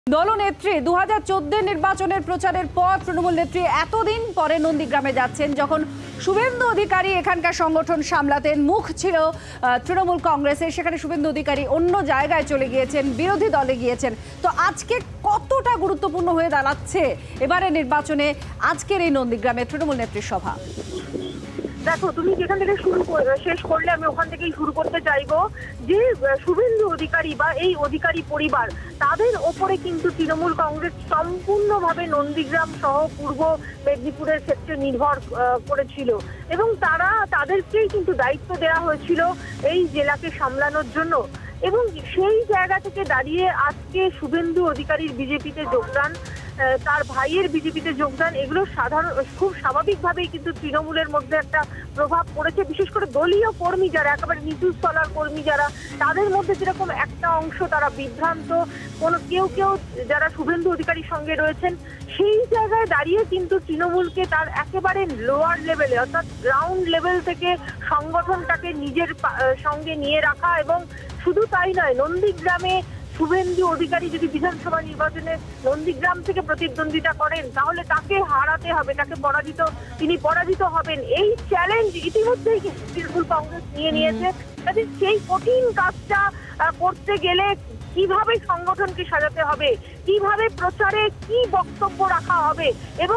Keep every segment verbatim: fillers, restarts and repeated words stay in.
দলনেত্রী দু হাজার চোদ্দ নির্বাচনের প্রচারের পর তৃণমূল নেত্রী এতদিন পরে নন্দীগ্রামে যাচ্ছেন, যখন শুভেন্দু অধিকারী এখানকার সংগঠন সামলাতেন, মুখ ছিল তৃণমূল কংগ্রেসের, সেখানে শুভেন্দু অধিকারী অন্য জায়গায় চলে গিয়েছেন, বিরোধী দলে গিয়েছেন। তো আজকে কতটা গুরুত্বপূর্ণ হয়ে দাঁড়াচ্ছে এবারে নির্বাচনে আজকের এই নন্দীগ্রামে তৃণমূল নেত্রীর সভা? দেখো, তুমি যেখান থেকে শুরু শেষ করলে আমি ওখান থেকেই শুরু করতে চাইবো যে শুভেন্দু অধিকারী বা এই অধিকারী পরিবার, তাদের ওপরে কিন্তু তৃণমূল কংগ্রেস সম্পূর্ণভাবে নন্দীগ্রাম সহ পূর্ব মেদিনীপুরের ক্ষেত্রে নির্ভর করেছিল এবং তারা তাদেরকেই কিন্তু দায়িত্ব দেওয়া হয়েছিল এই জেলাকে সামলানোর জন্য। এবং সেই জায়গা থেকে দাঁড়িয়ে আজকে শুভেন্দু অধিকারীর বিজেপিতে যোগদান, তার ভাইয়ের বিজেপিতে যোগদান, এগুলো সাধারণ খুব স্বাভাবিকভাবেই কিন্তু তৃণমূলের মধ্যে একটা প্রভাব পড়েছে। বিশেষ করে দলীয় কর্মী যারা, একেবারে নিচু স্তলার কর্মী যারা, তাদের মধ্যে যেরকম একটা অংশ তারা বিভ্রান্ত, কোনো কেউ কেউ যারা শুভেন্দু অধিকারীর সঙ্গে রয়েছেন, সেই জায়গায় দাঁড়িয়ে কিন্তু তৃণমূলকে তার একেবারে লোয়ার লেভেলে অর্থাৎ গ্রাউন্ড লেভেল থেকে সংগঠনটাকে নিজের সঙ্গে নিয়ে রাখা। এবং শুধু তাই নয়, নন্দীগ্রামে শুভেন্দু অধিকারী যদি বিধানসভা নির্বাচনে নন্দীগ্রাম থেকে প্রতিদ্বন্দ্বিতা করেন, তাহলে তাকে হারাতে হবে, তাকে পরাজিত তিনি পরাজিত হবেন। এই চ্যালেঞ্জ ইতিমধ্যেই তৃণমূল কংগ্রেস নিয়ে নিয়েছে। কাজে সেই কঠিন কাজটা করতে গেলে কিভাবে সংগঠনকে সাজাতে হবে, কিভাবে প্রচারে কি বক্তব্য রাখা হবে, এবং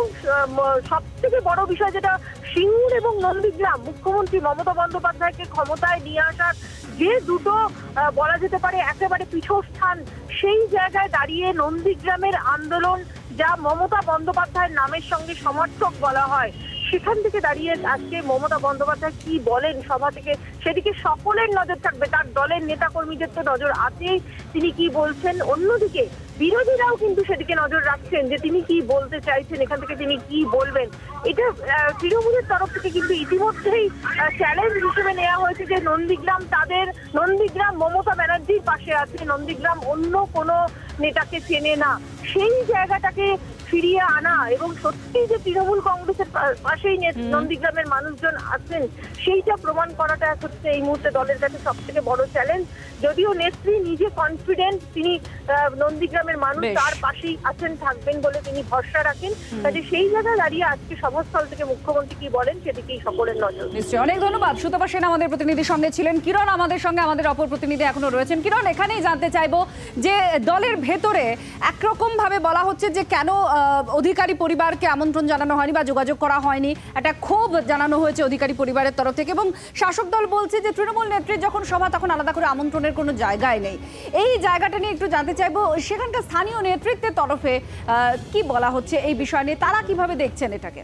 সব থেকে বড় বিষয় যেটা সিঙ্গুর এবং নন্দীগ্রাম, মুখ্যমন্ত্রী মমতা বন্দ্যোপাধ্যায়কে ক্ষমতায় নিয়ে আসার যে দুটো বলা যেতে পারে একেবারে পীঠস্থান, সেই জায়গায় দাঁড়িয়ে নন্দীগ্রামের আন্দোলন, যা মমতা বন্দ্যোপাধ্যায়ের নামের সঙ্গে সমর্থক বলা হয়, সেখান থেকে দাঁড়িয়ে আজকে মমতা বন্দ্যোপাধ্যায় কি বলেন সভা থেকে, সেদিকে সকলের নজর থাকবে। তার দলের নেতাকর্মীদের তো নজর আছেই, তিনি কি বলছেন। অন্যদিকে বিরোধীরাও কিন্তু সেদিকে নজর রাখছেন যে তিনি কি বলতে চাইছেন, এখান থেকে তিনি কি বলবেন। এটা তৃণমূলের তরফ থেকে কিন্তু ইতিমধ্যেই চ্যালেঞ্জ হিসেবে নেওয়া হয়েছে যে নন্দীগ্রাম তাদের, নন্দীগ্রাম মমতা ব্যানার্জির পাশে আছে, নন্দীগ্রাম অন্য কোনো নেতাকে চেনে না। সেই জায়গাটাকে ফিরিয়ে আনা এবং সত্যি যে তৃণমূল কংগ্রেসের পাশেই নন্দীগ্রামের মানুষজন আছেন, সেইটা প্রমাণ করাটা হচ্ছে এই মুহূর্তে দলের কাছে সব থেকে বড় চ্যালেঞ্জ। যদিও নেত্রী নিজে কনফিডেন্ট, তিনি নন্দীগ্রামের মানুষ তার পাশেই আছেন, থাকবেন বলে তিনি ভরসা রাখেন। কাজে সেই জায়গায় দাঁড়িয়ে আজকে সভাস্থল থেকে মুখ্যমন্ত্রী কি বলেন, সেদিকেই সকলের নজর। নিশ্চয়ই, অনেক ধন্যবাদ। সুতপা সেন আমাদের প্রতিনিধির সঙ্গে ছিলেন। কিরণ আমাদের সঙ্গে, আমাদের অপর প্রতিনিধি এখনো রয়েছেন। কিরণ, এখানেই জানতে চাইবো যে দলের ভেতরে একরকম ভাবে বলা হচ্ছে যে কেন অধিকারী পরিবারকে আমন্ত্রণ জানানো হয়নি বা যোগাযোগ করা হয়নি, একটা ক্ষোভ জানানো হয়েছে অধিকারী পরিবারের তরফ থেকে, এবং শাসক দল বলছে যে তৃণমূল নেত্রীর যখন সভা তখন আলাদা করে আমন্ত্রণের কোনো জায়গায় নেই। এই জায়গাটা নিয়ে একটু জানতে চাইবো, সেখানকার স্থানীয় নেতৃত্বের তরফে কি বলা হচ্ছে এই বিষয় নিয়ে, তারা কিভাবে দেখছেন এটাকে?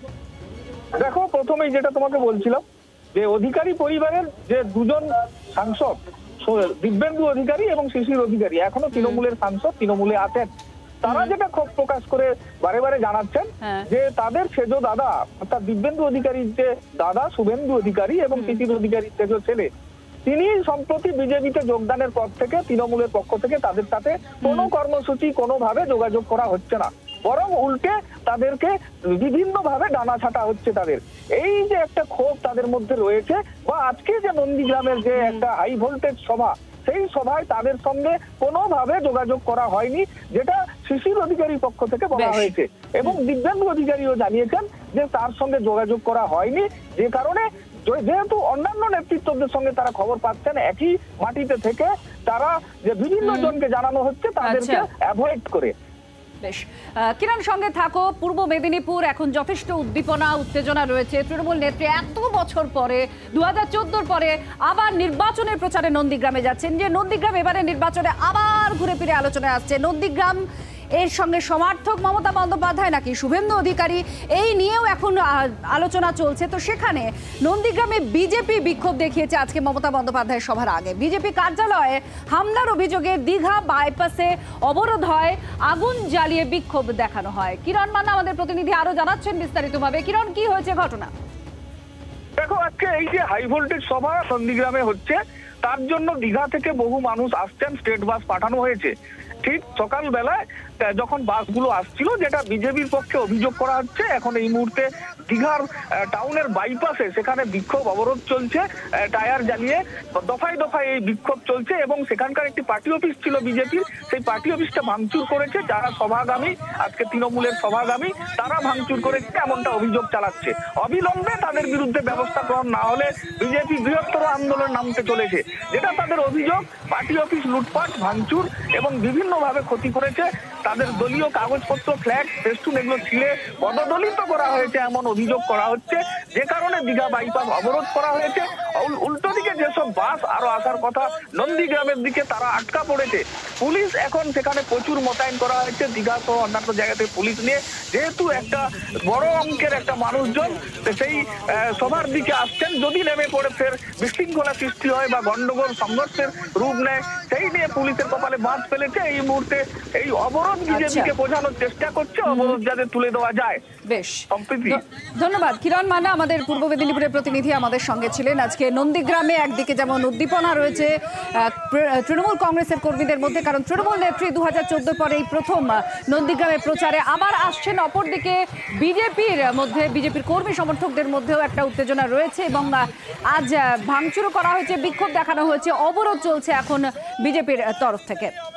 দেখো, প্রথমেই যেটা তোমাকে বলছিলাম যে অধিকারী পরিবারের যে দুজন সাংসদ, দিব্যেন্দু অধিকারী এবং শিশির অধিকারী, এখনো তৃণমূলের সাংসদ, তৃণমূলে আছেন। তারা যেটা ক্ষোভ প্রকাশ করে বারে বারে জানাচ্ছেন যে তাদের সেজ দাদা অর্থাৎ দিব্যেন্দু অধিকারীর যে দাদা শুভেন্দু অধিকারী এবং শিশির অধিকারীর সেজ ছেলে, তিনি সম্প্রতি বিজেপিতে যোগদানের পর থেকে তৃণমূলের পক্ষ থেকে তাদের সাথে কোনো কর্মসূচি কোনোভাবে যোগাযোগ করা হচ্ছে না, বরং উল্টে তাদেরকে বিভিন্ন ভাবে ডানা ছাটা হচ্ছে তাদের। এই যে একটা ক্ষোভ তাদের মধ্যে রয়েছে, বা আজকে যে নন্দীগ্রামের যে একটা হাই ভোল্টেজ সভা, সেই সভায় তাদের সঙ্গে কোনোভাবে যোগাযোগ করা হয়নি, যেটা শিশির অধিকারীর পক্ষ থেকে বলা হয়েছে। এবং দিব্যেন্দু অধিকারীও জানিয়েছেন যে তার সঙ্গে যোগাযোগ করা হয়নি, যে কারণে যেহেতু অন্যান্য নেতৃত্বদের সঙ্গে তারা খবর পাচ্ছেন, একই মাটিতে থেকে তারা যে বিভিন্ন জনকে জানানো হচ্ছে তাদেরকে অ্যাভয়েড করে। বেশ, কিরণ সঙ্গে থাকো। পূর্ব মেদিনীপুর এখন যথেষ্ট উদ্দীপনা উত্তেজনা রয়েছে। তৃণমূল নেত্রী এত বছর পরে, দু হাজার চোদ্দোর পরে আবার নির্বাচনের প্রচারে নন্দীগ্রামে যাচ্ছেন, যে নন্দীগ্রাম এবারে নির্বাচনে আবার ঘুরে ফিরে আলোচনায় আসছে। নন্দীগ্রাম এর সঙ্গে সমর্থক মমতা বন্দ্যোপাধ্যায় নাকি শুভেন্দু অধিকারী, এই নিয়েও এখন আলোচনা চলছে। তো সেখানে নন্দীগ্রামে বিজেপি বিক্ষোভ দেখিয়েছে আজকে মমতা বন্দ্যোপাধ্যায়ের সভার আগে। বিজেপি কার্যালয়ে হামলার অভিযোগে দীঘা বাইপাসে অবরোধ হয়, আগুন জ্বালিয়ে বিক্ষোভ দেখানো হয়। কিরণ মান্না আমাদের প্রতিনিধি আরো জানাচ্ছেন বিস্তারিতভাবে। কিরণ, কি হয়েছে ঘটনা? দেখো, আজকে এই যে হাই ভোল্টেজ সভা নন্দীগ্রামে হচ্ছে, তার জন্য দীঘা থেকে বহু মানুষ আসছেন, স্টেট বাস পাঠানো হয়েছে। ঠিক সকালবেলায় আহ, যখন বাসগুলো আসছিল, যেটা বিজেপির পক্ষে অভিযোগ করা হচ্ছে, এখন এই মুহূর্তে দীঘার আহ, টাউনের বাইপাসে সেখানে বিক্ষোভ অবরোধ চলছে, আহ, টায়ার জ্বালিয়ে দফায় দফায় এই বিক্ষোভ চলছে এবং সেখানকার একটি পার্টি অফিস ছিল বিজেপির, সেই পার্টি অফিসটা ভাঙচুর করেছে যারা সভাগামী, আজকে তৃণমূলের সভাগামী, তারা ভাঙচুর করেছে এমনটা অভিযোগ চালাচ্ছে। অবিলম্বে তাদের বিরুদ্ধে ব্যবস্থা গ্রহণ না হলে বিজেপি বৃহত্তর আন্দোলন নামতে চলেছে, যেটা তাদের অভিযোগ। পার্টি অফিস লুটপাট, ভাঙচুর এবং বিভিন্নভাবে ক্ষতি করেছে, তাদের দলীয় কাগজপত্র, ফ্ল্যাগ, ফেস্টুন এগুলো ছিঁড়ে পদদলিত করা হয়েছে এমন অভিযোগ করা হচ্ছে, যে কারণে দীঘা বাইপাস অবরোধ করা হয়েছে। উল- উল্টো দিকে যেসব বাস আরো আসার কথা নন্দীগ্রামের দিকে, তারা আটকা পড়েছে। পুলিশ এখন সেখানে প্রচুর মোতায়েন করা হয়েছে, দীঘা সহ অন্যান্য জায়গাতে পুলিশ নিয়ে, যেহেতু একটা বড় অঙ্কের একটা মানুষজন সেই আহ, সভার দিকে আসছেন, যদি নেমে পড়ে ফের বিশৃঙ্খলা সৃষ্টি হয় বা গন্ডগোল সংঘর্ষের রূপ নেয়, সেই নিয়ে পুলিশের কপালে বাঁধ ফেলেছে। এই মুহূর্তে এই অবরোধ বিজেপিকে বোঝানোর চেষ্টা করছে, অবরোধ যাতে তুলে দেওয়া যায়। বেশ, সম্প্রীতি। ধ- ধন্যবাদ। কিরণ মান্না আমাদের পূর্ব মেদিনীপুরের প্রতিনিধি আমাদের সঙ্গে ছিলেন। আজকে নন্দীগ্রামে একদিকে যেমন উদ্দীপনা রয়েছে আহ, প্র- তৃণমূল কংগ্রেসের কর্মীদের মধ্যে, কারণ তৃণমূল নেত্রী দু হাজার চোদ্দ পরে এই প্রথম আহ, নন্দীগ্রামে প্রচারে আবার আসছেন। অপরদিকে বিজেপির মধ্যে, বিজেপির কর্মী সমর্থকদের মধ্যেও একটা উত্তেজনা রয়েছে এবং আহ, আজ আহ, ভাঙচুরও করা হয়েছে, বিক্ষোভ দেখানো হয়েছে, অবরোধ চলছে এখন বিজেপির তরফ থেকে।